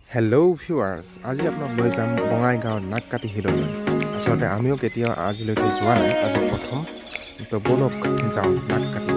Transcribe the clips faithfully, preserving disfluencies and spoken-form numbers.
Hello viewers, আজি আপোনাক লৈ যাম বঙাইগাঁও নাক্কাটি হিললৈ। আসলে আমিও কেতিয়া আজিলৈকে যোৱা নাই, আজি প্ৰথম তো বলক যাওঁ নাক্কাটি।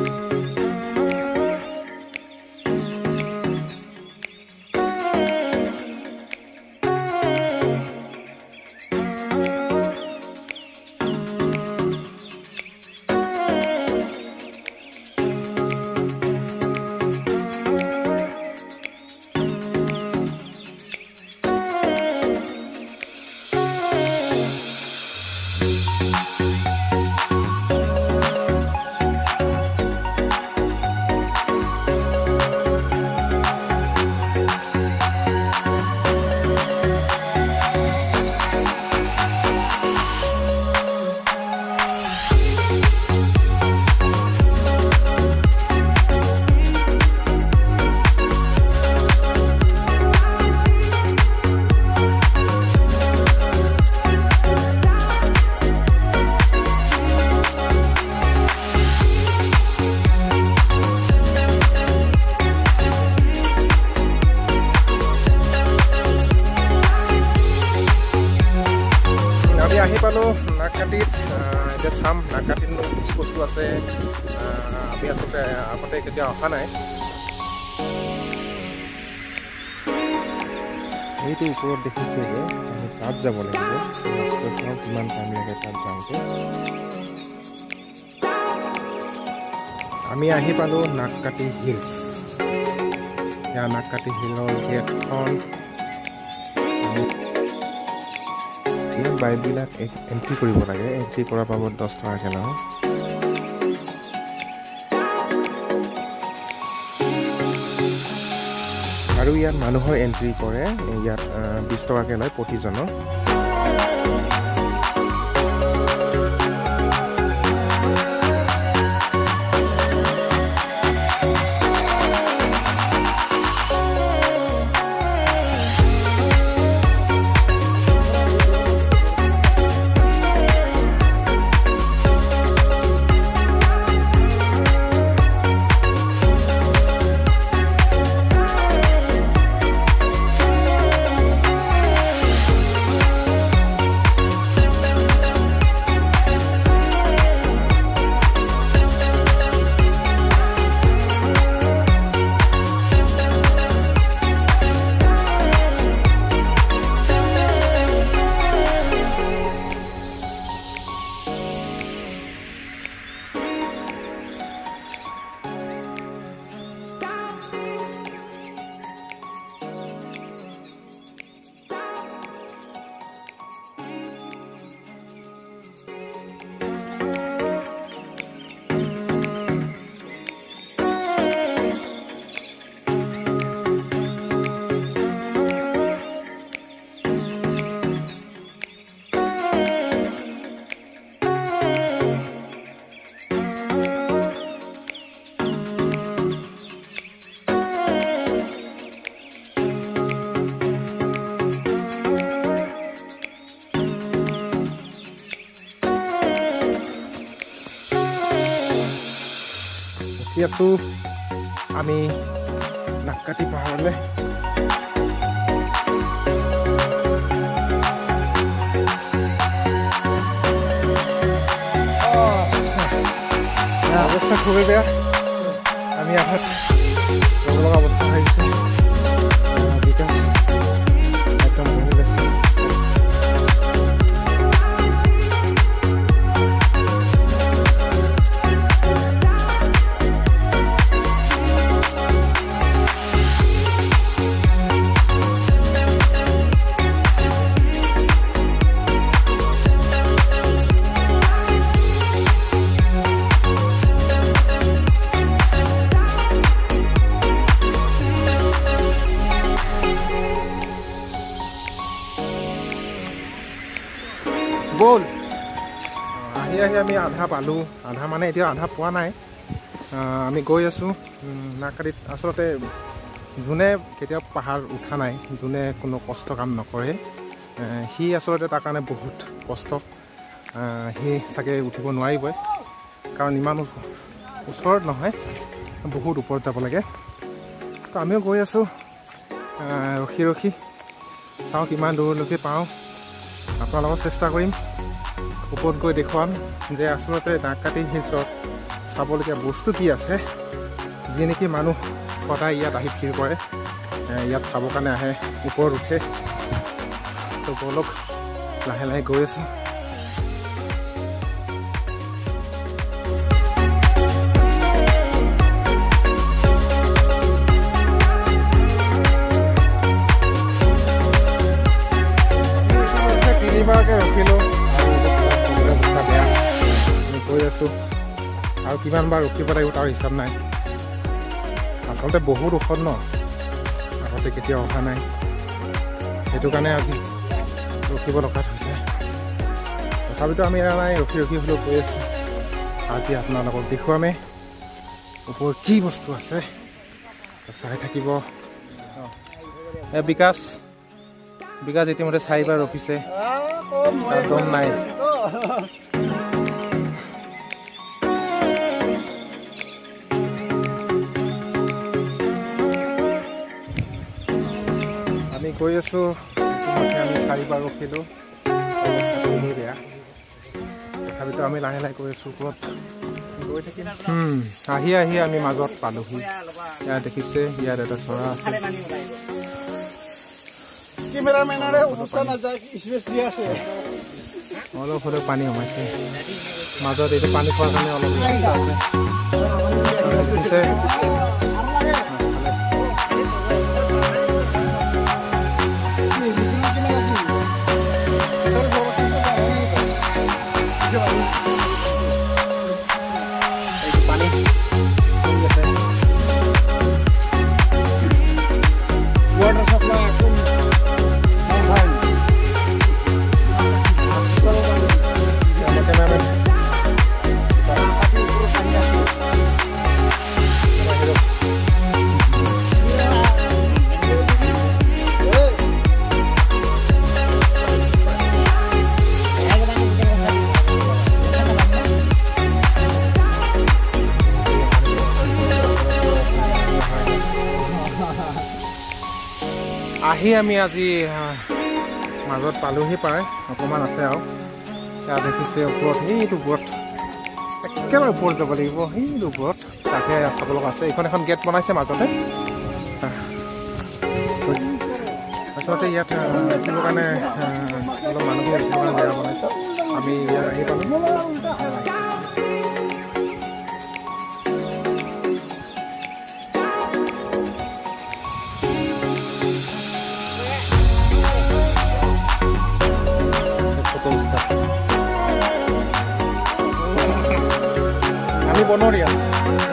আহি পালো নাক্কাটিত। এতিয়া চাম নাক্কাটিত কি বস্তু আছে। আমি আচলতে আগতে কেতিয়া অহা নাই। এইটো ওপৰত দেখিছে যে আমি তাত যাব লাগিব। চাওঁ কিমান টাইম লাগে তাত যাওঁতে। আমি আহি পালো নাক্কাটি হিলছ। ইয়াৰ নাক্কাটি হিলৰ গেটখন বাইকবিলাক এন্ট্ৰি কৰিব লাগে। এন্ট্ৰি কৰাৰ বাবদ দহ টকাকৈ লওঁ। আৰু ইয়াত মানুহৰ এন্ট্ৰি কৰে, ইয়াত বিশ টকাকৈ লয় প্ৰতিজনৰ। আছো আমি নাক্কাটি পাহাৰলৈ। অৱস্থা খুবেই বেয়া। আমি আঘাত ল'ব লগা অৱস্থা হৈছে। বিকাশ একদম বহি লৈছে। বল আহি আহি আমি আধা পালোঁ। আধা মানে এতিয়া আধা পোৱা নাই। আমি গৈ আছোঁ নাক্কাটিত। আচলতে যোনে কেতিয়াও পাহাৰ উঠা নাই, যোনে কোনো কষ্ট কাম নকৰে, সি আচলতে তাৰ কাৰণে বহুত কষ্ট। সি চাগে উঠিব নোৱাৰিবই, কাৰণ ইমান ওচৰত নহয়, বহুত ওপৰত যাব লাগে। তো আমিও গৈ আছোঁ ৰখি ৰখি চাওঁ কিমান দূৰলৈকে পাওঁ আপোনালোকক চেষ্টা কৰিম ওপৰত গৈ দেখুৱাম যে আচলতে নাক্কাটি হিলছত চাবলগীয়া বস্তু কি আছে যি নেকি মানুহ সদায় ইয়াত আহি ভিৰ কৰে ইয়াত চাবৰ কাৰণে আহে ওপৰত উঠে তো বলক লাহে লাহে গৈ আছোঁ তিনিবাৰকৈ ৰখিলোঁ বেয়া আমি গৈ আছোঁ আৰু কিমানবাৰ ৰখিব লাগিব তাৰ হিচাপ নাই আচলতে বহুত ওখ ন আগতে কেতিয়াও অহা নাই সেইটো কাৰণে আজি ৰখিব লগা হৈছে তথাপিতো আমি এৰা নাই ৰখি ৰখি হ'লেও গৈ আছোঁ আজি আপোনালোকক দেখুৱামে ওপৰত কি বস্তু আছে চাই থাকিব বিকাশ বিকাশ ইতিমধ্যে চাৰিবাৰ ৰখিছে একদম নাই আমি গৈ আছোঁ ইতিমধ্যে আমি চাৰিবাৰ ৰখিলোঁ বেয়া তথাপিতো আমি লাহে লাহে গৈ আছোঁ ওপৰত গৈ থাকিম আহি আহি আমি মাজত পালোহি ইয়াত দেখিছে ইয়াত এটা চৰা আছে অলপ হ'লেও পানী সোমাইছে মাজত এইটো পানী খোৱাৰ কাৰণে অলপ আছে আহি আমি আজি মাজত পালোহি পায় অকণমান আছে আৰু তাত দেখিছে ওপৰত সেইটো ওপৰত একেবাৰে ওপৰত যাব লাগিব সেইটো ওপৰত তাকে চাব লগা আছে এইখন এখন গেট বনাইছে মাজতে আচলতে ইয়াত ৰাখিবৰ কাৰণে অলপ মানুহে ৰাখিবৰ কাৰণে জেগা বনাইছে আমি ইয়াত আহি পালোঁ আমি বনৰীয়া